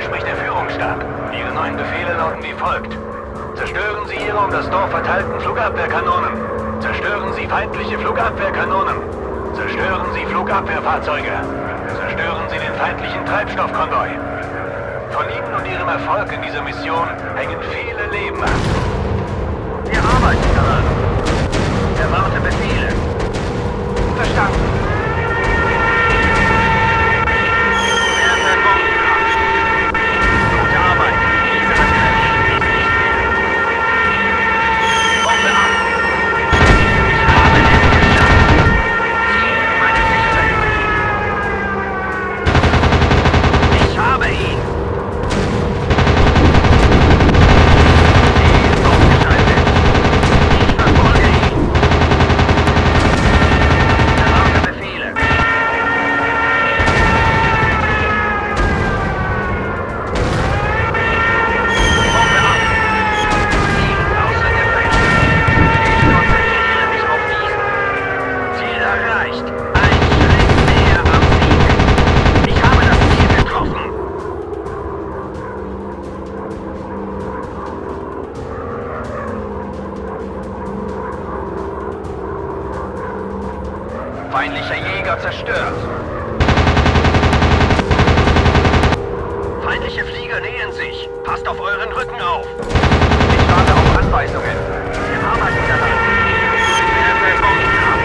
spricht der Führungsstab. Ihre neuen Befehle lauten wie folgt. Zerstören Sie Ihre um das Dorf verteilten Flugabwehrkanonen. Zerstören Sie feindliche Flugabwehrkanonen. Zerstören Sie Flugabwehrfahrzeuge. Zerstören Sie den feindlichen Treibstoffkonvoi. Von Ihnen und Ihrem Erfolg in dieser Mission hängen viele Leben ab. Wir arbeiten daran. Erwarte Befehle. Verstanden. Gute Arbeit. Diese Artillerie ist nicht mehr. Bombe ab. Ich habe es geschafft. Ziel in meine Sichtfeld. Ich habe ihn. Ziel ausgeschaltet. Ich verfolge ihn. Erwarte Befehle. Bombe ab. Ziel außer Gefecht. Ich konzentriere mich auf diesen. Ziel erreicht. Ein Schritt näher am Sieg. Ich habe das Ziel getroffen. Feindlicher Jäger zerstört. Feindliche Flieger nähern sich. Passt auf euren Rücken auf. Ich warte auf Anweisungen. Wir arbeiten daran. Werfe Bomben ab.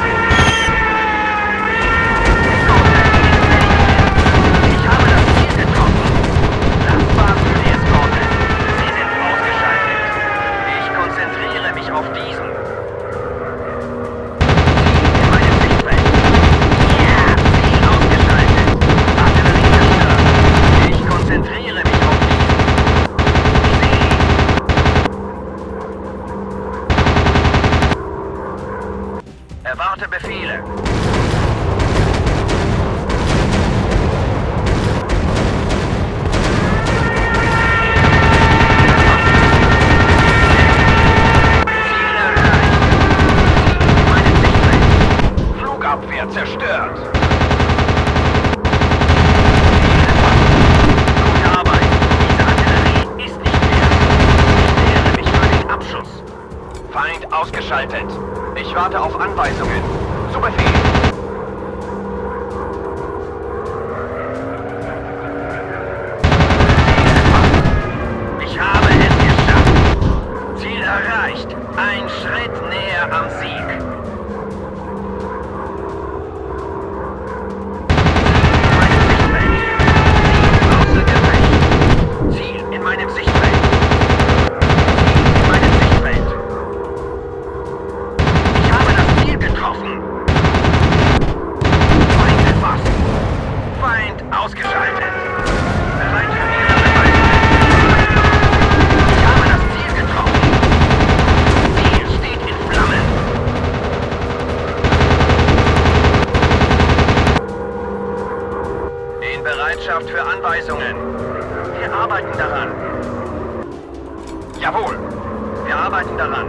Ich habe das Ziel getroffen. Lastwagen für die Eskorte. Sie sind ausgeschaltet. Ich konzentriere mich auf diesen. Ziel in meinem Sichtfeld. Ja, Ziel ausgeschaltet. Artillerie zerstört. Ich konzentriere mich auf diesen. Ziel. Erwarte Befehle. Ziel erreicht. Ziel in meinem Sichtfeld. Flugabwehr zerstört. Ziel erfasst. Gute Arbeit. Diese Artillerie ist nicht mehr. Ich nähere mich für den Abschuss. Feind ausgeschaltet. Ich warte auf Anweisungen. Zu Befehl. Ziel erfasst. Ich habe es geschafft. Ziel erreicht. Ein Schritt näher am Sieg. Ziel in meinem Sichtfeld. Ziel in meinem Sichtfeld. Ich habe das Ziel getroffen. Feind erfasst. Feind ausgeschaltet. Bereit für Ihre Anweisungen. Ich habe das Ziel getroffen. Ziel steht in Flammen. In Bereitschaft für Anweisungen. Wir arbeiten daran. Jawohl. Wir arbeiten daran.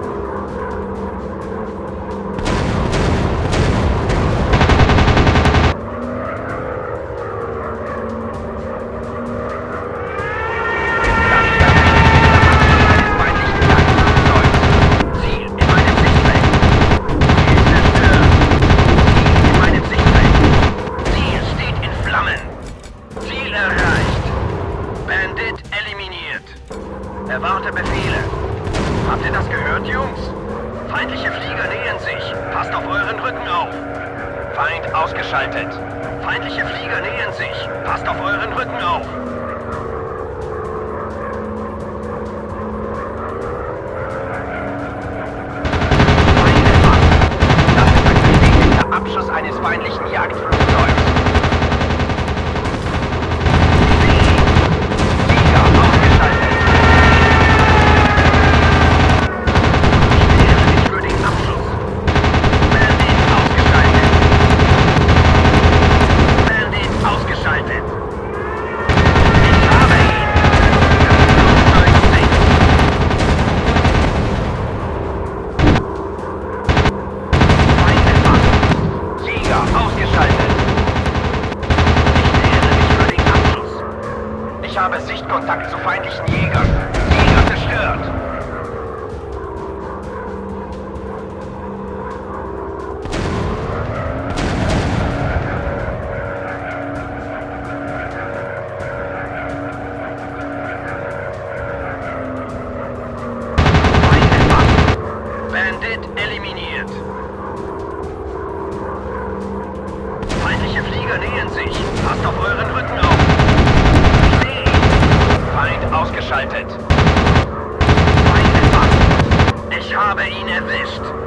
Ziel in meinem Sichtfeld. Ziel zerstört. Ziel in meinem Sichtfeld. Ziel steht in Flammen. Ziel erreicht. Bandit eliminiert. Erwarte Befehle. Habt ihr das gehört, Jungs? Feindliche Flieger nähern sich. Passt auf euren Rücken auf. Feind ausgeschaltet. Feindliche Flieger nähern sich. Passt auf euren Rücken auf. Feind erfasst. Das ist ein bestätigter Abschuss eines feindlichen Jagdflugzeugs. Sieger ausgeschaltet. Ich nähere mich für den Abschuss. Bandit ausgeschaltet. Bandit ausgeschaltet. Flieger! Flieger zerstört! Feinde wach! Bandit eliminiert! Feindliche Flieger nähern sich! Passt auf euren Rücken auf! Ich sehe ihn! Feind ausgeschaltet! Feinde wach! Ich habe ihn erwischt!